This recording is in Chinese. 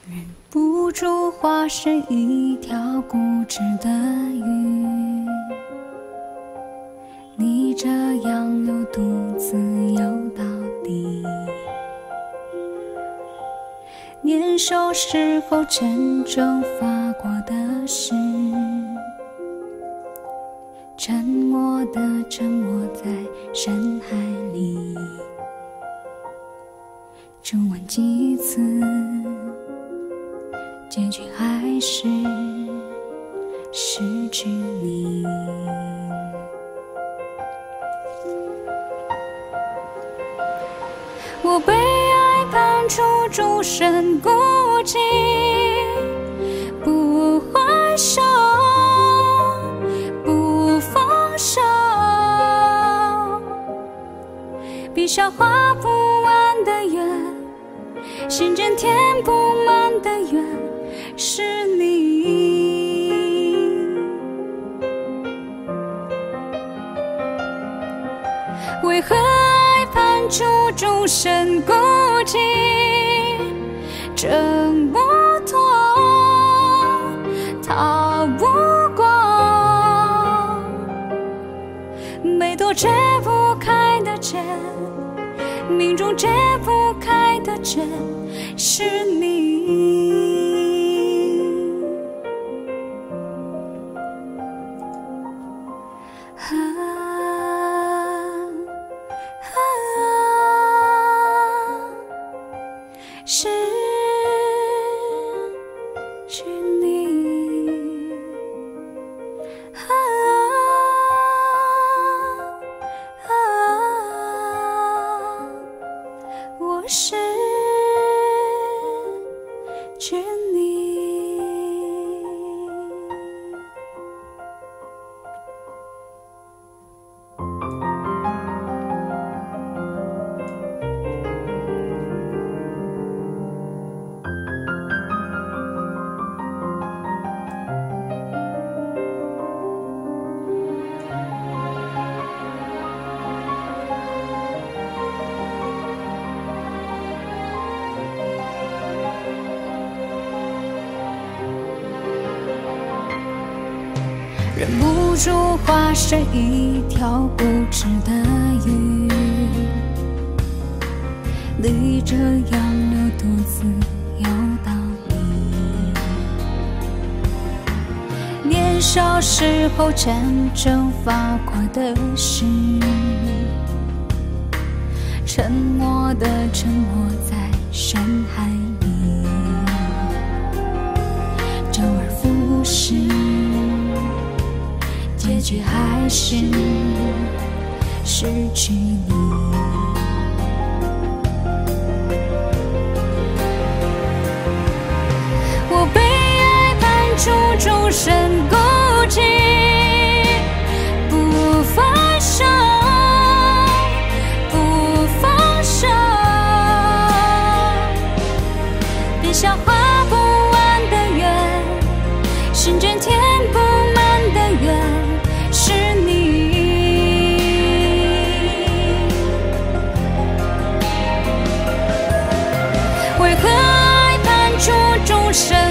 忍不住化身一条固执的鱼，逆着洋流独自游到底。年少时候真正发过的誓，沉默地沉没在深海里。重温几次，结局还是失去你。我被爱判处终身孤寂，不还手，不放手，笔下画不完的圆，心间填不满的缘是你。为何爱判处终身孤寂，挣不脱，逃不过，每朵解不开的结，命中解不开的结是你。失去你，我失去你。忍不住化身一条固执的鱼，逆着洋流独自游到底。年少时候真正发过的誓，沉默地沉没在深海里，周而复始，结局还是失去你。我被爱判处终身孤寂，不放手，不放手，笔下画不完的圆，心间填不满的缘是你。为何爱判处终身